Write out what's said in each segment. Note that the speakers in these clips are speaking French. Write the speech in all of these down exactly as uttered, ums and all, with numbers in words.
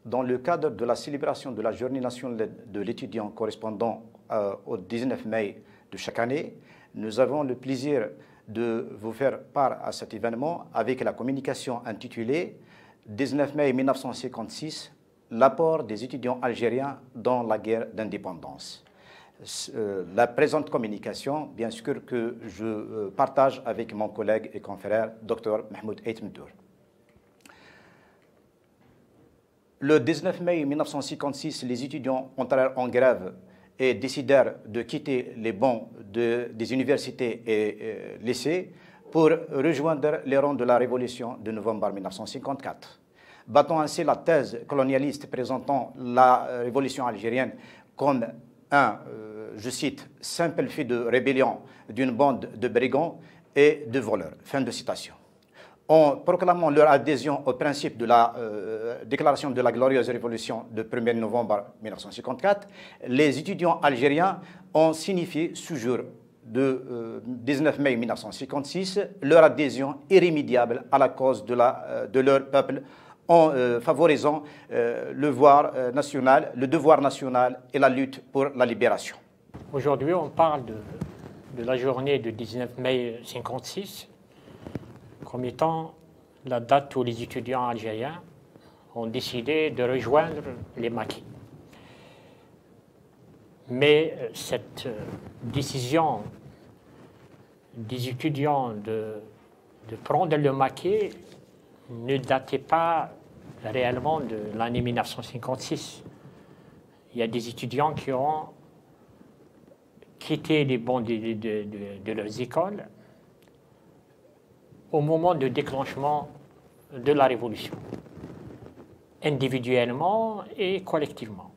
dans le cadre de la célébration de la Journée nationale de l'étudiant correspondant euh, au dix-neuf mai de chaque année, nous avons le plaisir de vous faire part à cet événement avec la communication intitulée dix-neuf mai mille neuf cent cinquante-six, l'apport des étudiants algériens dans la guerre d'indépendance. Euh, la présente communication, bien sûr, que je euh, partage avec mon collègue et confrère, docteur Mahmoud Aitmdour. Le dix-neuf mai mille neuf cent cinquante-six, les étudiants entrèrent en grève et décidèrent de quitter les bancs de, des universités et euh, lycées pour rejoindre les rangs de la révolution de novembre mille neuf cent cinquante-quatre. Battant ainsi la thèse colonialiste présentant la révolution algérienne comme un, euh, je cite, simple fait de rébellion d'une bande de brigands et de voleurs. Fin de citation. En proclamant leur adhésion au principe de la euh, déclaration de la glorieuse révolution du premier novembre mille neuf cent cinquante-quatre, les étudiants algériens ont signifié ce jour de euh, dix-neuf mai mille neuf cent cinquante-six leur adhésion irrémédiable à la cause de, la, euh, de leur peuple en euh, favorisant euh, le, devoir, euh, national, le devoir national et la lutte pour la libération. Aujourd'hui, on parle de, de la journée du dix-neuf mai mille neuf cent cinquante-six comme étant la date où les étudiants algériens ont décidé de rejoindre les maquis. Mais cette décision des étudiants de, de prendre le maquis ne datait pas réellement de l'année mille neuf cent cinquante-six. Il y a des étudiants qui ont quitté les bancs de, de, de, de leurs écoles au moment du déclenchement de la révolution, individuellement et collectivement.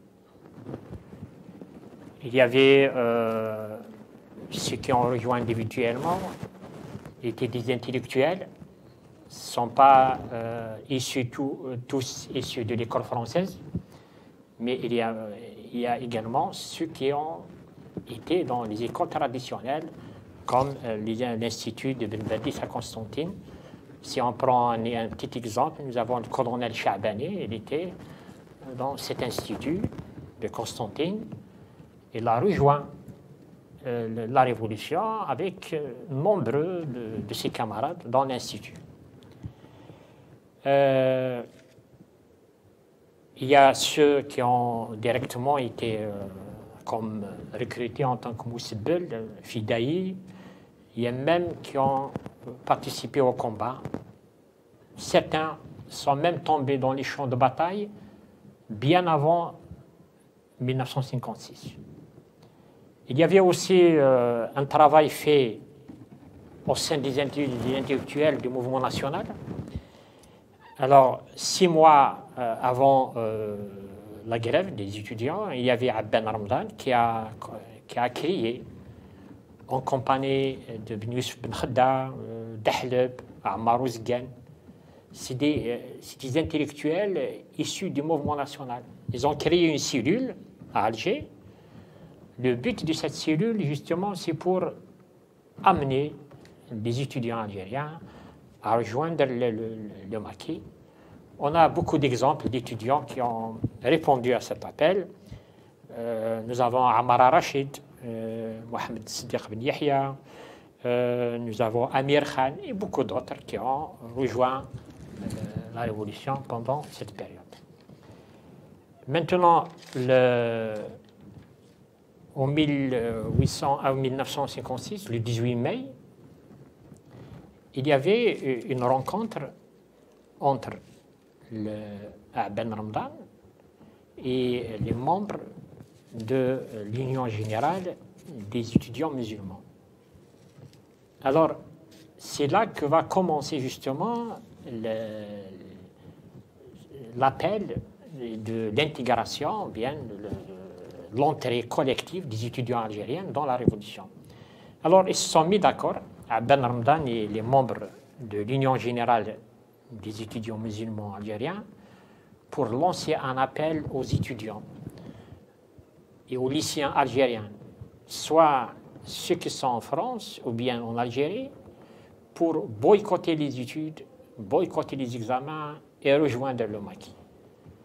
Il y avait euh, ceux qui ont rejoint individuellement, étaient des intellectuels, ne sont pas euh, issus tout, tous issus de l'école française, mais il y, a, il y a également ceux qui ont été dans les écoles traditionnelles, comme l'Institut de Ben Badis à Constantine. Si on prend un, un petit exemple, nous avons le colonel Chabani, il était dans cet institut de Constantine. Il a rejoint euh, la Révolution avec euh, nombreux de, de ses camarades dans l'institut. Euh, il y a ceux qui ont directement été euh, comme recrutés en tant que Moussibel, Fidaï. Il y a même qui ont participé au combat. Certains sont même tombés dans les champs de bataille bien avant mille neuf cent cinquante-six. Il y avait aussi euh, un travail fait au sein des intellectuels du mouvement national. Alors, six mois euh, avant euh, la grève des étudiants, il y avait Abben Ramdan qui a, qui a créé en compagnie de Ben Youssef Ben Khedda, Dahleb, Ammar Ouzgan. C'est des, des intellectuels issus du mouvement national. Ils ont créé une cellule à Alger. Le but de cette cellule, justement, c'est pour amener les étudiants algériens à rejoindre le, le, le maquis. On a beaucoup d'exemples d'étudiants qui ont répondu à cet appel. Euh, nous avons Amara Rachid, Euh, Mohamed Siddiq Ben Yahya, euh, nous avons Amir Khan et beaucoup d'autres qui ont rejoint euh, la révolution pendant cette période. Maintenant, le, en mille huit cents, à mille neuf cent cinquante-six, le dix-huit mai, il y avait une rencontre entre le, Ben Ramdan et les membres de l'Union générale des étudiants musulmans. Alors, c'est là que va commencer justement l'appel de l'intégration, bien l'entrée collective des étudiants algériens dans la révolution. Alors, ils se sont mis d'accord, Ben Ramdan et les membres de l'Union générale des étudiants musulmans algériens, pour lancer un appel aux étudiants et aux lycéens algériens, soit ceux qui sont en France ou bien en Algérie, pour boycotter les études, boycotter les examens et rejoindre le maquis.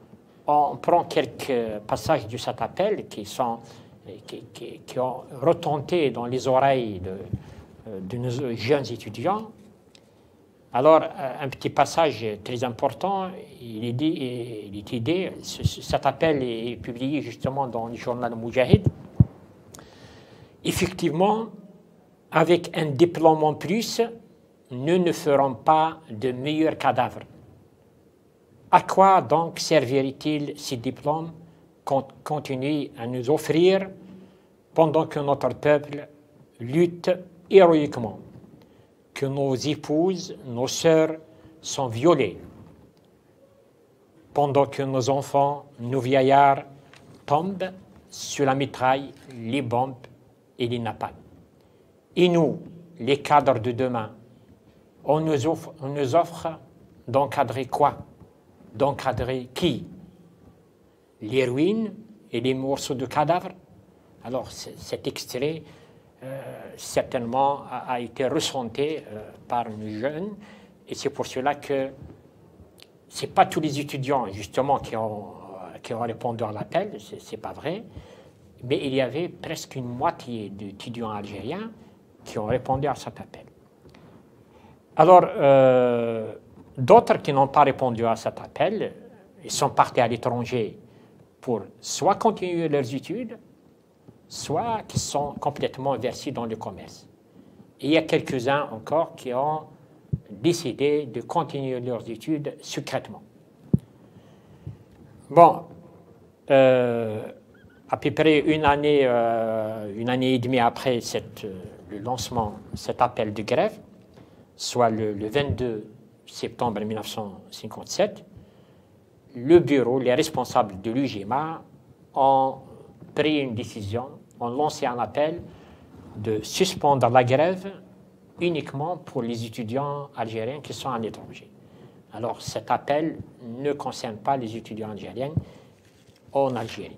on prend quelques passages de cet appel qui, sont, qui, qui, qui ont retenti dans les oreilles de, de nos jeunes étudiants. Alors, un petit passage très important, il est dit, il est dit, cet appel est publié justement dans le journal Moujahid. Effectivement, avec un diplôme en plus, nous ne ferons pas de meilleurs cadavres. À quoi donc servirait-il ces diplômes qu'on continue à nous offrir pendant que notre peuple lutte héroïquement, que nos épouses, nos sœurs sont violées, pendant que nos enfants, nos vieillards tombent sous la mitraille, les bombes et les napalms. Et nous, les cadres de demain, on nous offre, on nous offre d'encadrer quoi? D'encadrer qui? Les ruines et les morceaux de cadavres? Alors cet extrait euh, certainement a, a été ressenti euh, par nos jeunes, et c'est pour cela que ce n'est pas tous les étudiants justement qui ont, qui ont répondu à l'appel, ce n'est pas vrai, mais il y avait presque une moitié d'étudiants algériens qui ont répondu à cet appel. Alors, euh, d'autres qui n'ont pas répondu à cet appel, ils sont partis à l'étranger pour soit continuer leurs études, soit qui sont complètement versés dans le commerce. Et il y a quelques-uns encore qui ont décidé de continuer leurs études secrètement. Bon, euh, à peu près une année, euh, une année et demie après cette, euh, le lancement, cet appel de grève, soit le, le vingt-deux septembre mille neuf cent cinquante-sept, le bureau, les responsables de l'U G M A ont pris une décision, ont lancé un appel de suspendre la grève uniquement pour les étudiants algériens qui sont à l'étranger. Alors cet appel ne concerne pas les étudiants algériens en Algérie.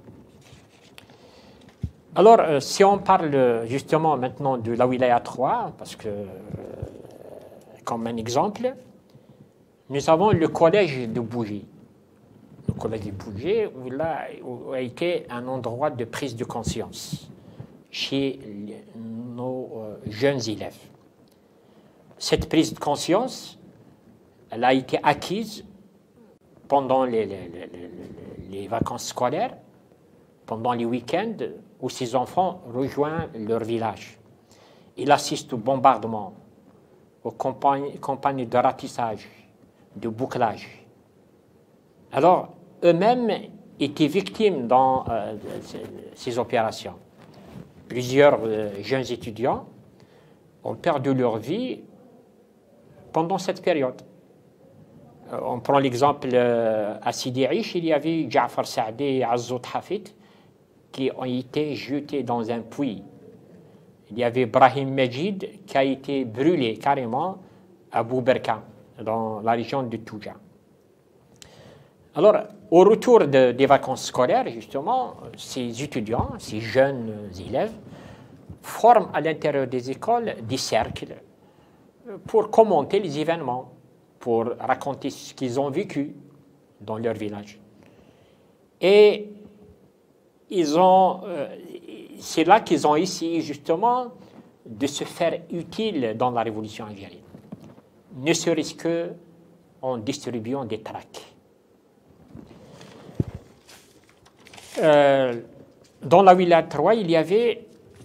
Alors, euh, si on parle justement maintenant de la Wilaya trois, parce que, euh, comme un exemple, nous avons le collège de Bougie. Le collège de Bougie, où là, où a été un endroit de prise de conscience chez les, nos euh, jeunes élèves. Cette prise de conscience, elle a été acquise pendant les, les, les, les vacances scolaires, pendant les week-ends, où ces enfants rejoignent leur village. Ils assistent au bombardement, aux campagnes, campagnes de ratissage, de bouclage. Alors, eux-mêmes étaient victimes dans euh, ces opérations. Plusieurs euh, jeunes étudiants ont perdu leur vie pendant cette période. Euh, on prend l'exemple euh, à Sidi Aish, il y avait Ja'far Saadi et Azzout Hafid qui ont été jetés dans un puits. Il y avait Brahim Majid qui a été brûlé carrément à Bouberka, dans la région de Touja. Alors, au retour de, des vacances scolaires, justement, ces étudiants, ces jeunes élèves, forment à l'intérieur des écoles des cercles pour commenter les événements, pour raconter ce qu'ils ont vécu dans leur village. Et ils ont, euh, c'est là qu'ils ont essayé justement de se faire utile dans la révolution algérienne, ne serait-ce qu'en distribuant des tracts. Euh, dans la Wilaya trois, il y avait,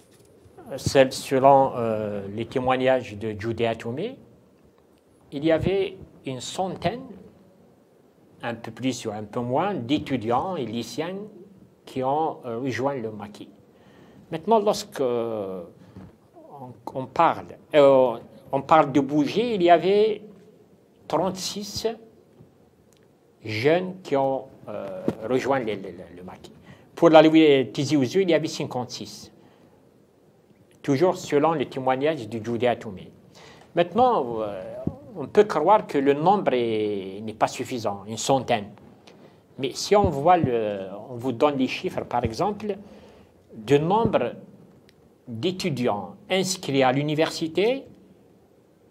selon euh, les témoignages de Djoudé Atoumé, il y avait une centaine, un peu plus ou un peu moins, d'étudiants et lycéens qui ont euh, rejoint le maquis. Maintenant, lorsque euh, on, on, parle, euh, on parle de Bougie, il y avait trente-six jeunes qui ont euh, rejoint le, le, le maquis. Pour la Tizi Ouzou, il y avait cinquante-six. Toujours selon le témoignage de Djoudé Atoumé. Maintenant, euh, on peut croire que le nombre n'est pas suffisant, une centaine. Mais si on voit, le, on vous donne les chiffres, par exemple, du nombre d'étudiants inscrits à l'université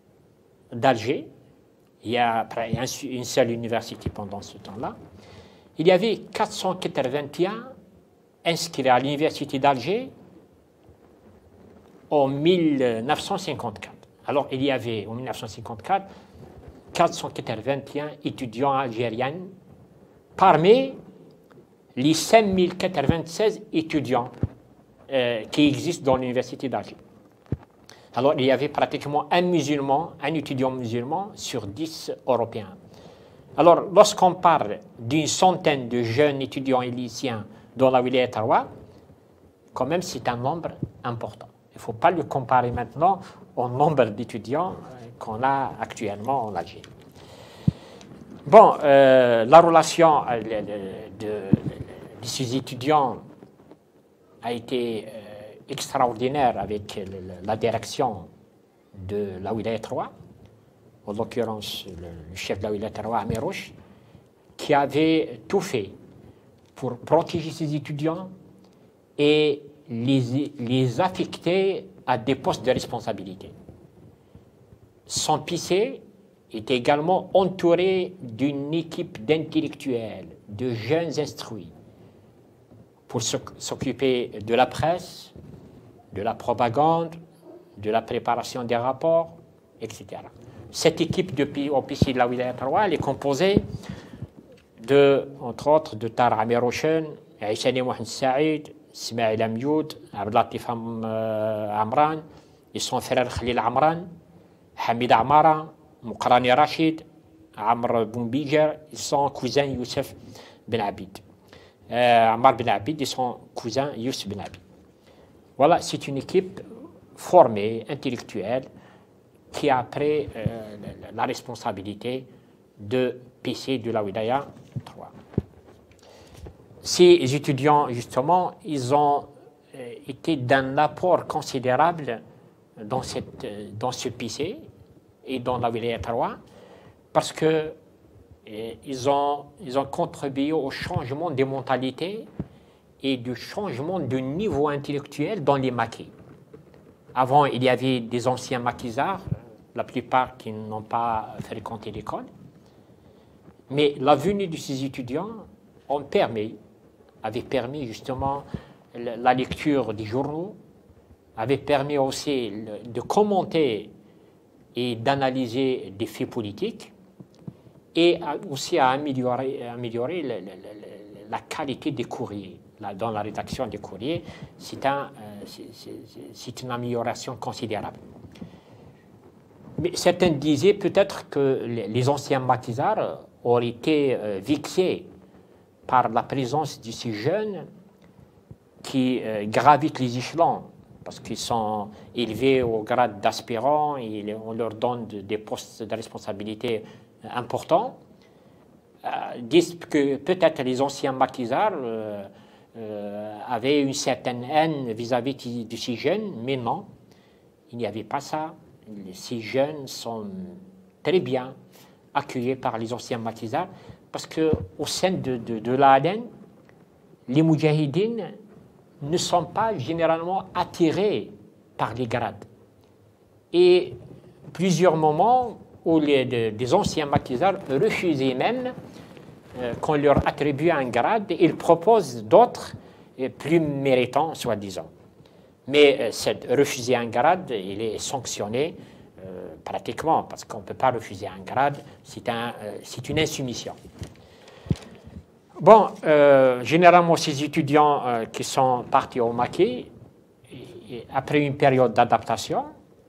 d'Alger, il y a une seule université pendant ce temps-là, il y avait quatre cent quatre-vingt-un inscrits à l'université d'Alger en mille neuf cent cinquante-quatre. Alors, il y avait en mille neuf cent cinquante-quatre quatre cent quatre-vingt-un étudiants algériens parmi les cinq mille quatre-vingt-seize étudiants euh, qui existent dans l'université d'Alger. Alors, il y avait pratiquement un musulman, un étudiant musulman sur dix Européens. Alors, lorsqu'on parle d'une centaine de jeunes étudiants et lycéens dans la wilaya Taroua, quand même, c'est un nombre important. Il ne faut pas le comparer maintenant au nombre d'étudiants qu'on a actuellement en Algérie. Bon, euh, la relation de, de, de ces étudiants a été euh, extraordinaire avec le, la direction de la wilaya Taroua, en l'occurrence le, le chef de la wilaya Taroua, Amirouche, qui avait tout fait pour protéger ses étudiants et les, les affecter à des postes de responsabilité. Son P C est également entouré d'une équipe d'intellectuels, de jeunes instruits, pour s'occuper de la presse, de la propagande, de la préparation des rapports, et cetera. Cette équipe de, au P C de la wilaya Taroua, elle est composée de, entre autres, de Tar Amirouchen, Aïchani Mohamed Saïd, Ismaïl Amioud, Abdelatif Amran, et son frère Khalil Amran, Hamid Amara, Moukrani Rachid, Amr Boumbiger, et son cousin Youssef Ben Abid. Euh, Ammar Ben Abid et son cousin Youssef Ben Abid. Voilà, c'est une équipe formée, intellectuelle, qui a pris euh, la responsabilité de P C de la wilaya trois. Ces étudiants, justement, ils ont euh, été d'un apport considérable dans, cette, euh, dans ce P C et dans la wilaya trois, parce que euh, ils, ont, ils ont contribué au changement des mentalités et du changement de niveau intellectuel dans les maquis. Avant, il y avait des anciens maquisards, la plupart qui n'ont pas fréquenté l'école. Mais la venue de ces étudiants ont permis, avait permis justement la lecture des journaux, avait permis aussi de commenter et d'analyser des faits politiques, et aussi à améliorer, améliorer la, la, la, la qualité des courriers. Dans la rédaction des courriers, c'est un, euh, une amélioration considérable. Mais certains disaient peut-être que les anciens maquisards auraient été euh, vexés par la présence de ces jeunes qui euh, gravitent les échelons, parce qu'ils sont élevés au grade d'aspirants et on leur donne de, des postes de responsabilité euh, importants. Euh, disent que peut-être les anciens maquisards euh, euh, avaient une certaine haine vis-à-vis -vis de ces jeunes, mais non, il n'y avait pas ça. Ces jeunes sont très bien accueillis par les anciens maquisards, parce qu'au sein de, de, de l'A D N, les moudjahidines ne sont pas généralement attirés par les grades. Et plusieurs moments où les, de, des anciens maquisards refusaient même euh, qu'on leur attribue un grade, ils proposent d'autres plus méritants, soi-disant. Mais euh, cette, refuser un grade, il est sanctionné euh, pratiquement, parce qu'on ne peut pas refuser un grade, c'est un, euh, c'est une insoumission. Bon, euh, généralement, ces étudiants euh, qui sont partis au maquis, après une période d'adaptation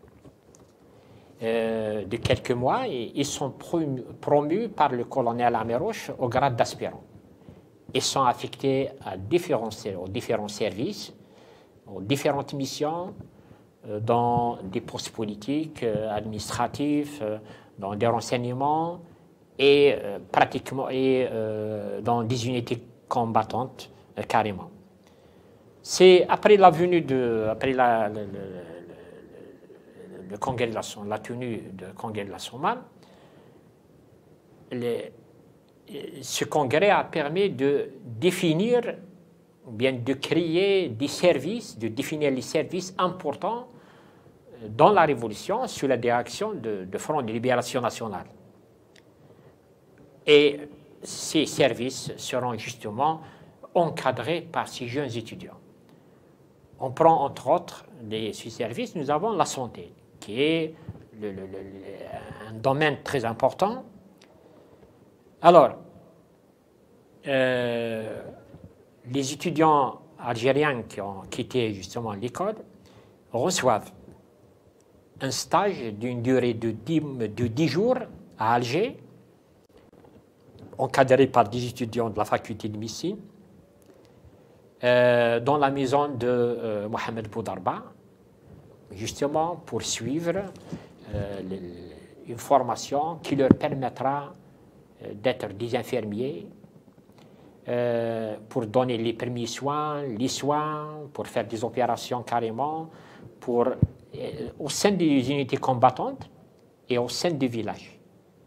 euh, de quelques mois, et, ils sont promus, promus par le colonel Amirouche au grade d'aspirant. Ils sont affectés à différents, aux différents services, aux différentes missions, euh, dans des postes politiques, euh, administratifs, euh, dans des renseignements, et euh, pratiquement et, euh, dans des unités combattantes euh, carrément. C'est après la venue de, après la, le, le, le, le congrès de la, la tenue du congrès de la Sommam, les, ce congrès a permis de définir, ou bien de créer des services, de définir les services importants dans la Révolution sous la direction de, de Front de Libération Nationale. Et ces services seront justement encadrés par ces jeunes étudiants. On prend entre autres des ces services, nous avons la santé, qui est le, le, le, un domaine très important. Alors, euh, les étudiants algériens qui ont quitté justement l'école reçoivent un stage d'une durée de dix, de dix jours à Alger, encadré par des étudiants de la faculté de médecine, euh, dans la maison de euh, Mohamed Boudarba, justement pour suivre euh, le, une formation qui leur permettra euh, d'être des infirmiers, euh, pour donner les premiers soins, les soins, pour faire des opérations carrément, pour, euh, au sein des unités combattantes et au sein du village.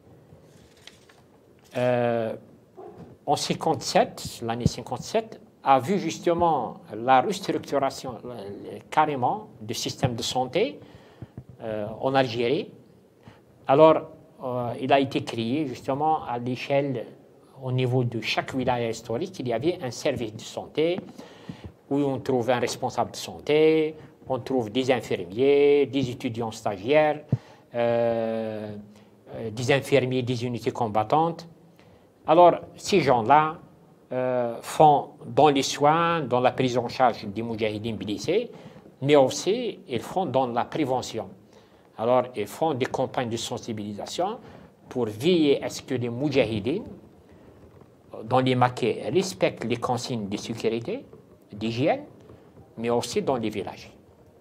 Euh, en cinquante-sept, l'année cinquante-sept, a vu justement la restructuration euh, carrément du système de santé euh, en Algérie. Alors, euh, il a été créé justement à l'échelle, au niveau de chaque wilaya historique, il y avait un service de santé où on trouve un responsable de santé, on trouve des infirmiers, des étudiants stagiaires, euh, euh, des infirmiers des unités combattantes. Alors, ces gens-là euh, font dans les soins, dans la prise en charge des moudjahidines blessés, mais aussi ils font dans la prévention. Alors, ils font des campagnes de sensibilisation pour veiller à ce que les moudjahidines, dans les maquets, respectent les consignes de sécurité, d'hygiène, mais aussi dans les villages.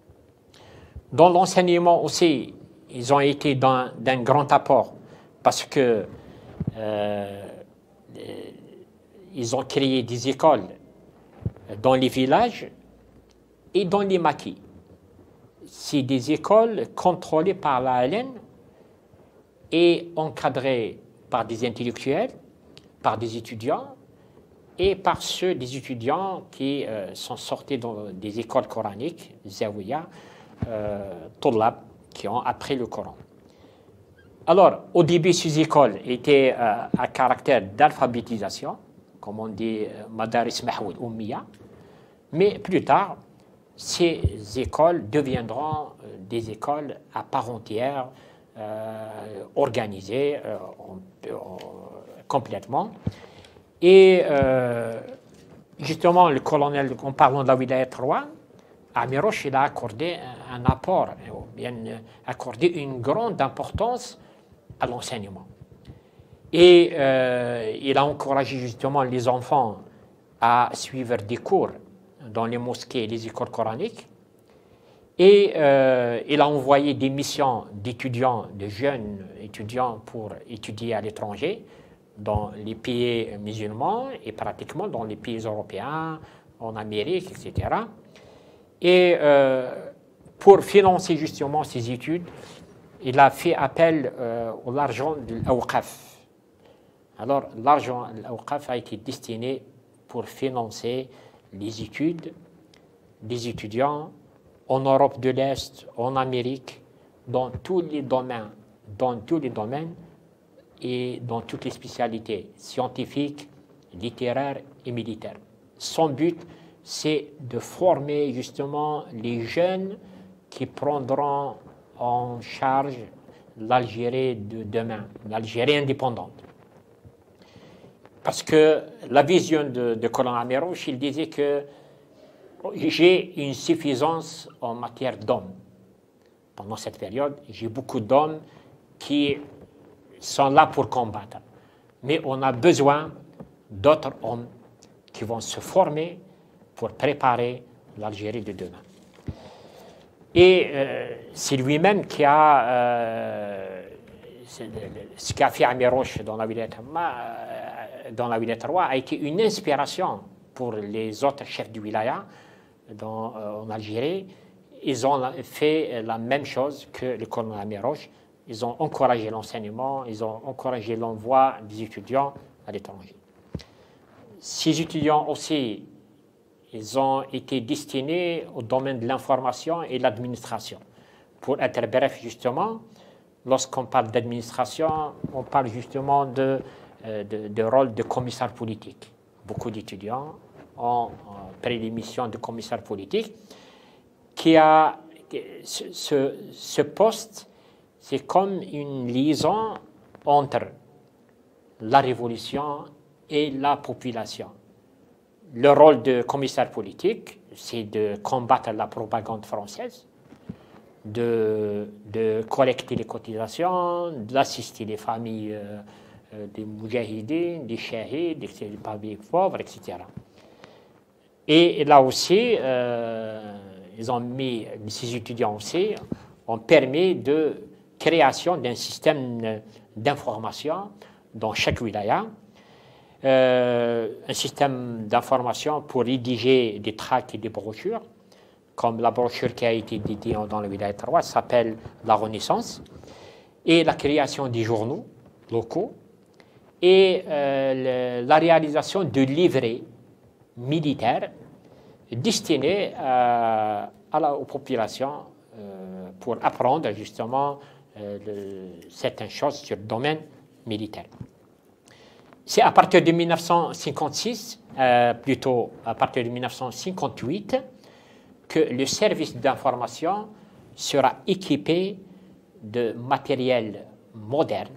Dans l'enseignement aussi, ils ont été d'un grand apport parce que euh, ils ont créé des écoles dans les villages et dans les maquis. C'est des écoles contrôlées par l'A L N et encadrées par des intellectuels, par des étudiants et par ceux des étudiants qui euh, sont sortis dans des écoles coraniques, Zawiya, euh, Tullab, qui ont appris le Coran. Alors, au début, ces écoles étaient euh, à caractère d'alphabétisation, comme on dit, euh, Madaris Mahmoud Oummiya, mais plus tard, ces écoles deviendront euh, des écoles à part entière, euh, organisées euh, en, en, complètement. Et euh, justement, le colonel, en parlant de la wilaya trois, Amirouche, il a accordé un, un apport, ou bien accordé une grande importance à l'enseignement. Et euh, il a encouragé justement les enfants à suivre des cours dans les mosquées et les écoles coraniques. Et euh, il a envoyé des missions d'étudiants, de jeunes étudiants pour étudier à l'étranger, dans les pays musulmans et pratiquement dans les pays européens, en Amérique, et cetera. Et euh, pour financer justement ces études, il a fait appel euh, à l'argent de l'Awqaf. Alors, l'argent de l'Awqaf a été destiné pour financer les études des étudiants en Europe de l'Est, en Amérique, dans tous les domaines, dans tous les domaines et dans toutes les spécialités scientifiques, littéraires et militaires. Son but, c'est de former justement les jeunes qui prendront en charge l'Algérie de demain, l'Algérie indépendante. Parce que la vision de, de colonel Amirouche, il disait que j'ai une suffisance en matière d'hommes. Pendant cette période, j'ai beaucoup d'hommes qui sont là pour combattre. Mais on a besoin d'autres hommes qui vont se former pour préparer l'Algérie de demain. Et euh, c'est lui-même qui a, euh, ce qu'a fait Amirouche dans la wilaya dans la wilaya trois a été une inspiration pour les autres chefs du wilaya dans, euh, en Algérie. Ils ont fait la même chose que le colonel Amirouche. Ils ont encouragé l'enseignement, ils ont encouragé l'envoi des étudiants à l'étranger. Ces étudiants aussi, ils ont été destinés au domaine de l'information et de l'administration. Pour être bref, justement, lorsqu'on parle d'administration, on parle justement de euh, de, de rôle de commissaire politique. Beaucoup d'étudiants ont euh, pris les missions de commissaire politique. Qui a, ce, ce poste, c'est comme une liaison entre la révolution et la population. Le rôle de commissaire politique, c'est de combattre la propagande française, de, de collecter les cotisations, d'assister les familles euh, euh, des moujahidines, des shahids, des familles pauvres, et cetera. Et là aussi, euh, ils ont mis, ces étudiants aussi, ont permis de création d'un système d'information dans chaque wilaya, euh, un système d'information pour rédiger des tracts et des brochures, comme la brochure qui a été dédiée dans le wilaya trois s'appelle La Renaissance, et la création des journaux locaux, et euh, le, la réalisation de livrets militaires destinés euh, à la, aux populations euh, pour apprendre justement euh, le, certaines choses sur le domaine militaire. C'est à partir de mille neuf cent cinquante-six, euh, plutôt à partir de mille neuf cent cinquante-huit, que le service d'information sera équipé de matériel moderne,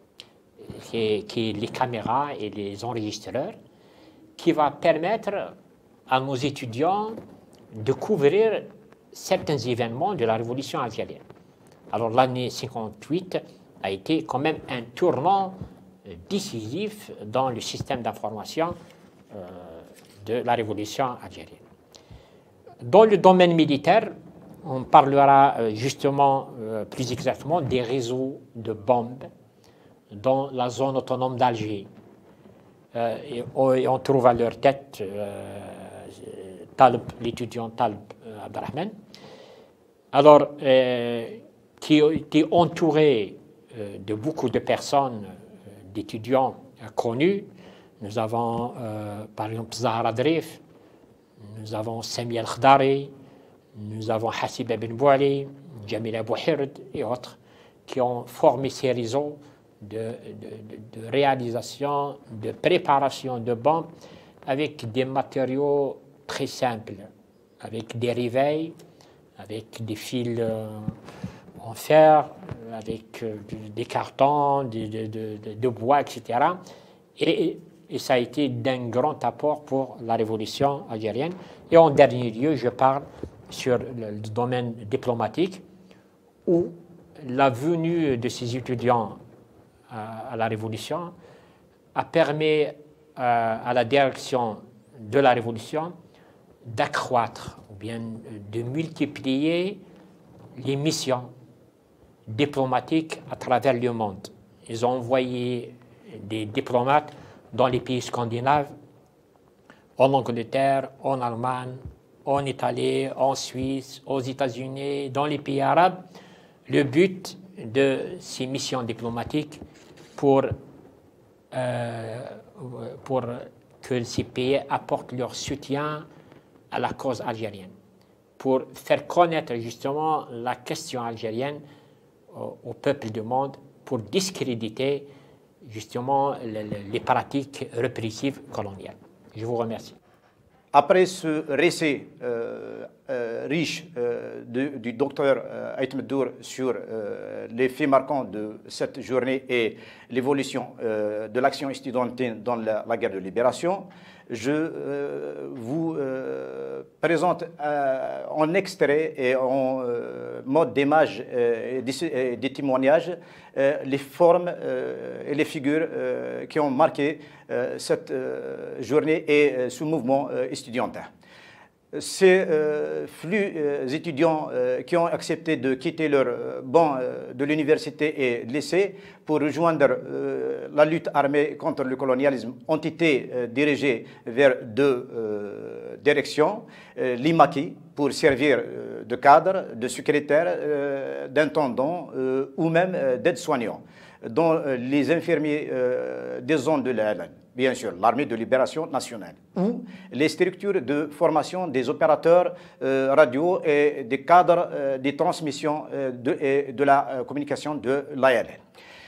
qui est, qui est les caméras et les enregistreurs, qui va permettre à nos étudiants de couvrir certains événements de la révolution algérienne. Alors l'année cinquante-huit a été quand même un tournant décisif dans le système d'information euh, de la révolution algérienne. Dans le domaine militaire, on parlera euh, justement, euh, plus exactement, des réseaux de bombes dans la zone autonome d'Alger. Euh, et, et on trouve à leur tête euh, Taleb, l'étudiant Taleb euh, Abdelrahman, alors euh, qui était entouré euh, de beaucoup de personnes, euh, d'étudiants euh, connus. Nous avons euh, par exemple Zahra Drif, nous avons Sami El-Khdari, nous avons Hassib Ben Bouali, Jamil Abou Hird et autres qui ont formé ces réseaux de, de, de, de réalisation, de préparation de bombes avec des matériaux très simples, avec des réveils, avec des fils euh, en fer, avec euh, des cartons, de, de, de, de bois, et cetera. Et, et ça a été d'un grand apport pour la révolution algérienne. Et en dernier lieu, je parle sur le, le domaine diplomatique, où la venue de ces étudiants à, à la révolution a permis à, à la direction de la révolution d'accroître ou bien de multiplier les missions diplomatiques à travers le monde. Ils ont envoyé des diplomates dans les pays scandinaves, en Angleterre, en Allemagne, en Italie, en Suisse, aux États-Unis, dans les pays arabes. Le but de ces missions diplomatiques pour, euh, pour que ces pays apportent leur soutien à la cause algérienne, pour faire connaître justement la question algérienne au, au peuple du monde, pour discréditer justement les, les pratiques répressives coloniales. Je vous remercie. Après ce récit euh, euh, riche euh, de, du docteur euh, Ait Meddour sur euh, les faits marquants de cette journée et l'évolution euh, de l'action estudiantine dans la, la guerre de libération, je euh, vous euh, présente euh, en extrait et en euh, mode d'image euh, et, des, et des témoignages euh, les formes euh, et les figures euh, qui ont marqué euh, cette euh, journée et euh, ce mouvement euh, estudiantin. Ces euh, flux euh, étudiants euh, qui ont accepté de quitter leur euh, banc euh, de l'université et de lycée pour rejoindre euh, la lutte armée contre le colonialisme ont été euh, dirigés vers deux euh, directions. Euh, L'I M A K I pour servir euh, de cadre, de secrétaire, euh, d'intendant euh, ou même euh, d'aide-soignant, dont euh, les infirmiers euh, des zones de l'A L N. Bien sûr, l'armée de libération nationale, ou les structures de formation des opérateurs euh, radio et des cadres euh, des transmissions euh, de, et de la euh, communication de l'A L N.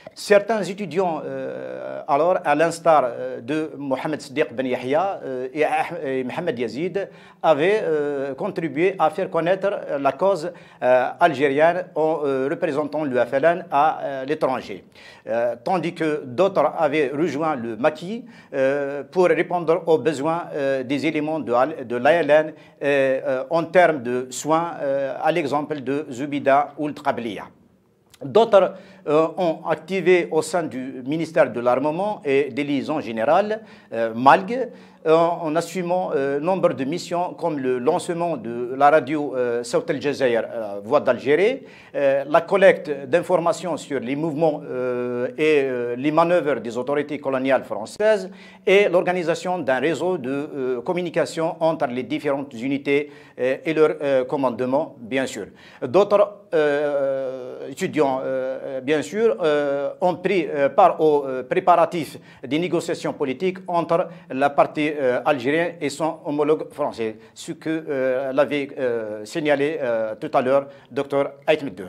Certains étudiants, euh, alors, à l'instar de Mohamed Sdiq Ben Yahya euh, et, et Mohamed Yazid, avaient euh, contribué à faire connaître la cause euh, algérienne en euh, représentant l'U F L N à euh, l'étranger. Euh, tandis que d'autres avaient rejoint le maquis euh, pour répondre aux besoins euh, des éléments de, de l'A L N euh, en termes de soins, euh, à l'exemple de Zoubida ou le Trabliya. D'autres euh, ont activé au sein du ministère de l'Armement et des liaisons générales, euh, MALG, euh, en assumant euh, nombre de missions comme le lancement de la radio euh, Saut El Jazair, euh, Voix d'Algérie, euh, la collecte d'informations sur les mouvements euh, et euh, les manœuvres des autorités coloniales françaises et l'organisation d'un réseau de euh, communication entre les différentes unités euh, et leur euh, commandement, bien sûr. D'autres euh, étudiants, euh, bien sûr, euh, ont pris euh, part aux euh, préparatifs des négociations politiques entre la partie euh, algérienne et son homologue français, ce que euh, l'avait euh, signalé euh, tout à l'heure docteur Aitmeddour.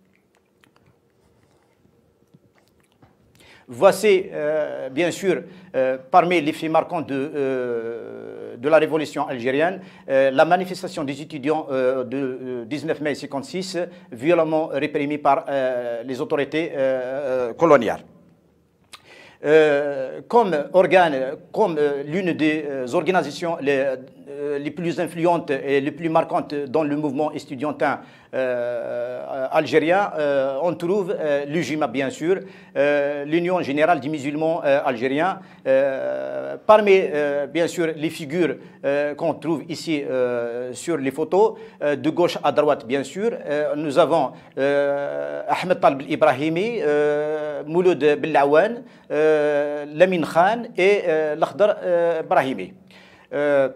Voici, euh, bien sûr, euh, parmi les faits marquants de, euh, de la révolution algérienne, euh, la manifestation des étudiants euh, de euh, dix-neuf mai cinquante-six, violemment réprimée par euh, les autorités euh, euh, coloniales. Euh, comme organe, comme euh, l'une des euh, organisations les, euh, les plus influentes et les plus marquantes dans le mouvement estudiantin euh, algérien, euh, on trouve euh, l'U J M A, bien sûr, euh, l'Union générale des musulmans euh, algériens. Euh, parmi, euh, bien sûr, les figures euh, qu'on trouve ici euh, sur les photos, euh, de gauche à droite, bien sûr, euh, nous avons euh, Ahmed Talb Ibrahimi, euh, Mouloud Bellaouane, euh, Lamine Khan et euh, Lakhdar euh, Brahimi. Euh,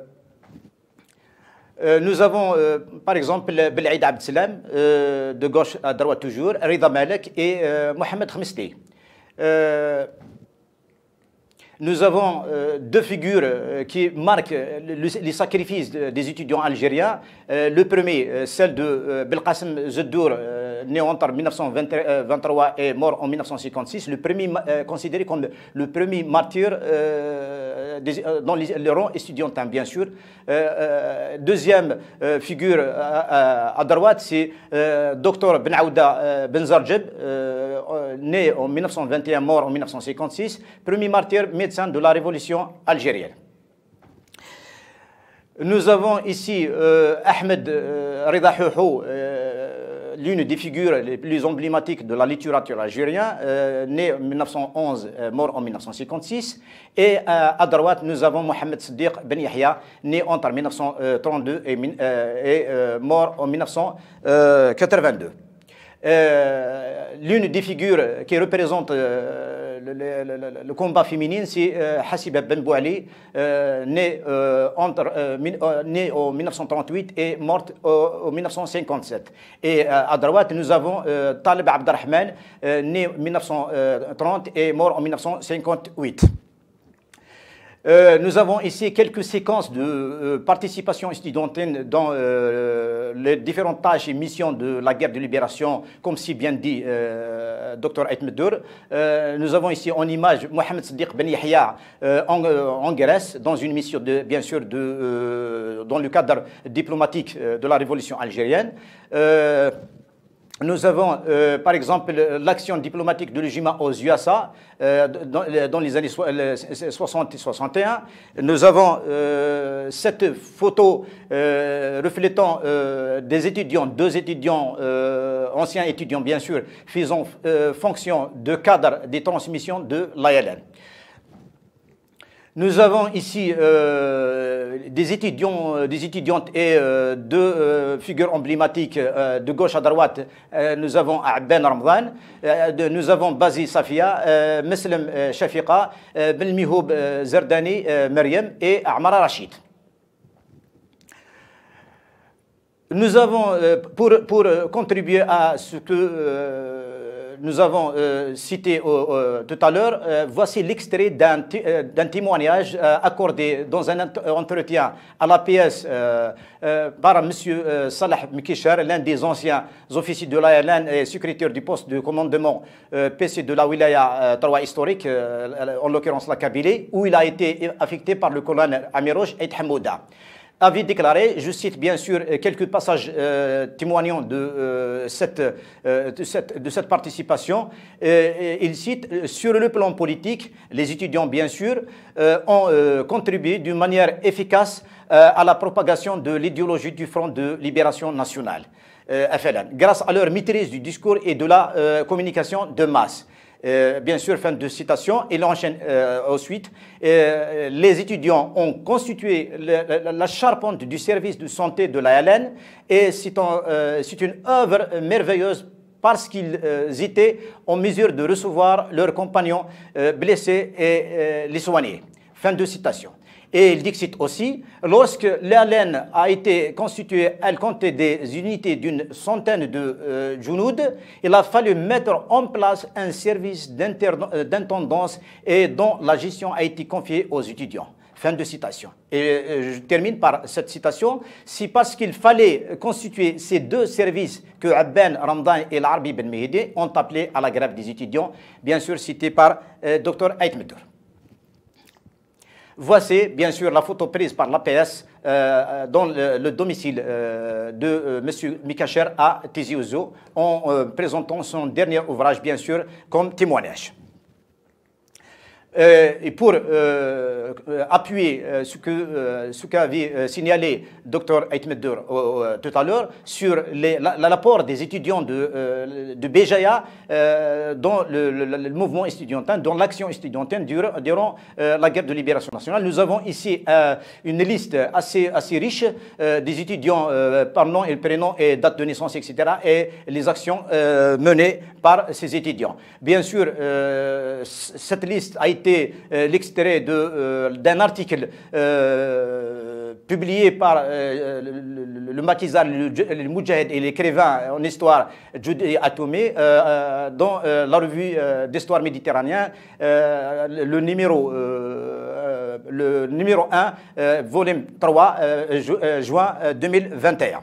Euh, nous avons, euh, par exemple, Belaïd Abdeslam, euh, de gauche à droite toujours, Rida Malek et euh, Mohamed Khmesti. Euh, Nous avons euh, deux figures euh, qui marquent le, les sacrifices de, des étudiants algériens. Euh, le premier, euh, celle de euh, Belkacem Zeddour, euh, né entre mille neuf cent vingt-trois et mort en mille neuf cent cinquante-six, le premier, euh, considéré comme le premier martyr euh, des, euh, dans les, les rangs estudiantins, bien sûr. Euh, euh, deuxième euh, figure à, à, à droite, c'est euh, docteur Ben Aouda euh, Ben Zarjeb, euh, né en mille neuf cent vingt et un, mort en mille neuf cent cinquante-six, premier martyr de la révolution algérienne. Nous avons ici euh, Ahmed euh, Rida Houhou, euh, l'une des figures les plus emblématiques de la littérature algérienne, euh, né en mille neuf cent onze, euh, mort en mille neuf cent cinquante-six. Et euh, à droite, nous avons Mohamed Sdiq Ben Yahya, né entre mille neuf cent trente-deux et, euh, et euh, mort en mille neuf cent quatre-vingt-deux. Euh, l'une des figures qui représente euh, le, le, le, le combat féminin, c'est euh, Hassiba Ben Bouali, euh, né, euh, entre, euh, euh, né en mille neuf cent trente-huit et morte en mille neuf cent cinquante-sept. Et euh, à droite, nous avons euh, Talib Abdelrahman, euh, né en mille neuf cent trente et mort en mille neuf cent cinquante-huit. Euh, nous avons ici quelques séquences de euh, participation estudiantine dans euh, les différentes tâches et missions de la guerre de libération, comme si bien dit euh, docteur Aitmeddour. Euh, nous avons ici en image Mohamed Sdiq Ben Yahya euh, en, euh, en Grèce, dans une mission, de, bien sûr, de, euh, dans le cadre diplomatique euh, de la révolution algérienne. Euh, Nous avons, euh, par exemple, l'action diplomatique de l'U J M A aux U S A euh, dans, dans les années soixante et soixante et un. Nous avons euh, cette photo euh, reflétant euh, des étudiants, deux étudiants, euh, anciens étudiants bien sûr, faisant euh, fonction de cadre des transmissions de l'A L N. Nous avons ici euh, des étudiants, des étudiantes et euh, deux euh, figures emblématiques euh, de gauche à droite. Euh, nous avons Ben Ramadan, euh, de, nous avons Bazi Safia, euh, Meslim euh, Shafiqa, euh, Ben Mihoub euh, Zerdani, euh, Maryam et Amara Rachid. Nous avons, euh, pour, pour contribuer à ce que euh, nous avons euh, cité au, au, tout à l'heure, euh, voici l'extrait d'un euh, témoignage euh, accordé dans un entretien à l'A P S euh, euh, par M. Euh, Salah Mekisher, l'un des anciens officiers de l'A L N et secrétaire du poste de commandement euh, P C de la Wilaya euh, Taroua historique, euh, en l'occurrence la Kabylie, où il a été affecté par le colonel Amirouche et Hamouda. Avait déclaré, je cite bien sûr quelques passages euh, témoignant de, euh, cette, euh, de, cette, de cette participation. Euh, il cite, sur le plan politique, les étudiants bien sûr euh, ont euh, contribué d'une manière efficace euh, à la propagation de l'idéologie du Front de Libération Nationale, euh, F L N, grâce à leur maîtrise du discours et de la euh, communication de masse. Euh, bien sûr, fin de citation. Il enchaîne euh, ensuite. Euh, les étudiants ont constitué le, la, la charpente du service de santé de l'A L N et c'est un, euh, une œuvre merveilleuse parce qu'ils euh, étaient en mesure de recevoir leurs compagnons euh, blessés et euh, les soigner. Fin de citation. Et il dit aussi, lorsque l'A L N a été constituée, elle comptait des unités d'une centaine de euh, Jounoud, il a fallu mettre en place un service d'intendance et dont la gestion a été confiée aux étudiants. Fin de citation. Et euh, je termine par cette citation. C'est parce qu'il fallait constituer ces deux services que Abben Ramdan et l'Arbi Ben Mehdi ont appelé à la grève des étudiants, bien sûr cité par euh, Dr Aitmeder. Voici bien sûr la photo prise par l'A P S euh, dans le, le domicile euh, de euh, M. Mekisher à Tizi Ouzou en euh, présentant son dernier ouvrage bien sûr comme témoignage. Euh, et pour euh, appuyer euh, ce que euh, ce qu'avait euh, signalé Dr Aitmeder euh, tout à l'heure sur l'apport des étudiants de, euh, de Béjaïa euh, dans le, le, le mouvement estudiantin, dans l'action estudiantine durant, durant euh, la guerre de libération nationale. Nous avons ici euh, une liste assez, assez riche euh, des étudiants euh, par nom et prénom et date de naissance, et cetera et les actions euh, menées par ces étudiants. Bien sûr, euh, cette liste a été Euh, l'extrait euh, d'un article euh, publié par euh, le, le, le maquisard, le, le Moudjahid et l'écrivain en histoire Djoudi Atoumé euh, dans euh, la revue euh, d'histoire méditerranéenne, euh, le, numéro, euh, le numéro un, euh, volume trois, euh, ju euh, juin deux mille vingt et un.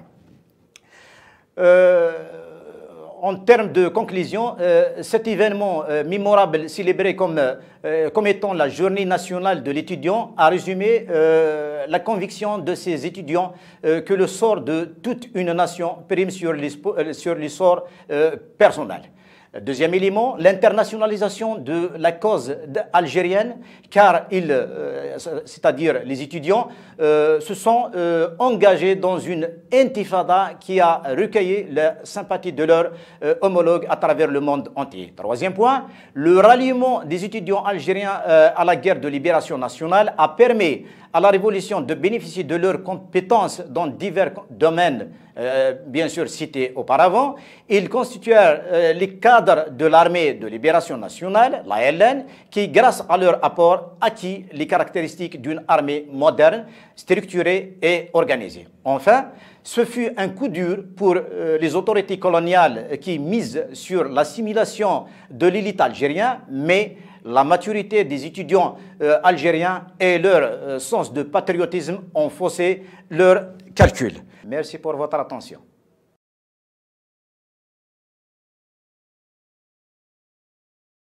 Euh, En termes de conclusion, euh, cet événement euh, mémorable célébré comme, euh, comme étant la journée nationale de l'étudiant a résumé euh, la conviction de ces étudiants euh, que le sort de toute une nation prime sur les, sur les sorts euh, personnels. Deuxième élément, l'internationalisation de la cause algérienne, car ils, euh, c'est-à-dire les étudiants, euh, se sont euh, engagés dans une intifada qui a recueilli la sympathie de leurs euh, homologues à travers le monde entier. Troisième point, le ralliement des étudiants algériens euh, à la guerre de libération nationale a permis à la révolution de bénéficier de leurs compétences dans divers domaines, euh, bien sûr cités auparavant. Ils constituèrent euh, les cadres de l'armée de libération nationale, la L N, qui, grâce à leur apport, acquit les caractéristiques d'une armée moderne, structurée et organisée. Enfin, ce fut un coup dur pour euh, les autorités coloniales qui misent sur l'assimilation de l'élite algérienne, mais la maturité des étudiants euh, algériens et leur euh, sens de patriotisme ont faussé leurs calculs. Merci pour votre attention.